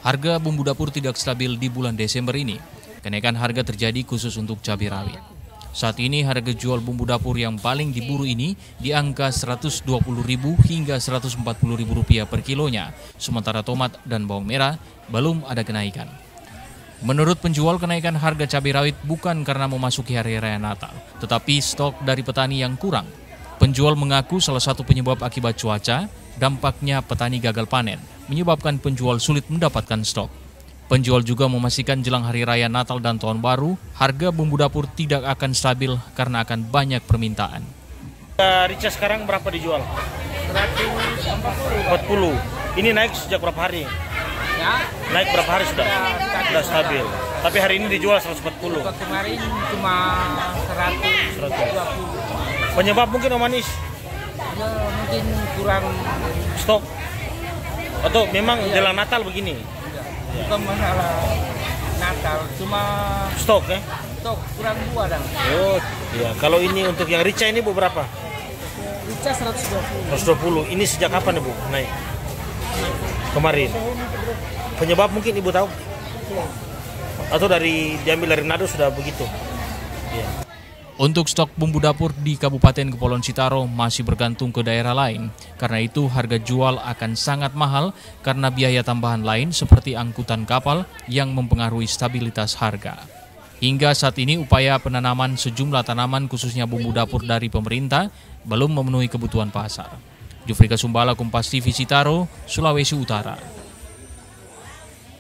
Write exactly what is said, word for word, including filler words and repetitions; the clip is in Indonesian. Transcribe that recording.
Harga bumbu dapur tidak stabil di bulan Desember ini. Kenaikan harga terjadi khusus untuk cabai rawit. Saat ini harga jual bumbu dapur yang paling diburu ini di angka seratus dua puluh ribu rupiah hingga seratus empat puluh ribu rupiah per kilonya, sementara tomat dan bawang merah belum ada kenaikan. Menurut penjual, kenaikan harga cabai rawit bukan karena memasuki hari raya Natal, tetapi stok dari petani yang kurang. Penjual mengaku salah satu penyebab akibat cuaca, dampaknya petani gagal panen, menyebabkan penjual sulit mendapatkan stok. Penjual juga memastikan jelang hari raya Natal dan Tahun Baru, harga bumbu dapur tidak akan stabil karena akan banyak permintaan. Rica sekarang berapa dijual? seratus empat puluh. Ini naik sejak berapa hari? Ya, naik berapa hari sudah? Sudah stabil. Tapi hari ini dijual seratus empat puluh. Kemarin cuma seratus dua puluh. Penyebab mungkin Om Manis? Ya, mungkin kurang stok. Atau memang ya, jelang Natal begini? Ya. Bukan masalah Natal, cuma stok ya? Stok kurang dua dan. Oh, iya. Kalau ini untuk yang Rica ini Bu berapa? Rica seratus dua puluh. seratus dua puluh. Ini sejak kapan Bu naik? Kemarin. Penyebab mungkin Ibu tahu? Atau dari diambil dari nado sudah begitu? Iya. Untuk stok bumbu dapur di Kabupaten Kepulauan Sitaro masih bergantung ke daerah lain. Karena itu harga jual akan sangat mahal karena biaya tambahan lain seperti angkutan kapal yang mempengaruhi stabilitas harga. Hingga saat ini upaya penanaman sejumlah tanaman khususnya bumbu dapur dari pemerintah belum memenuhi kebutuhan pasar. Jufrika Sumbala, Kompas T V Sitaro, Sulawesi Utara.